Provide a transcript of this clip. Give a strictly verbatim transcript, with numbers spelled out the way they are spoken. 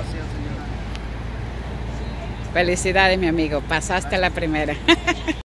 Gracias, señora. Felicidades, mi amigo. Pasaste la primera.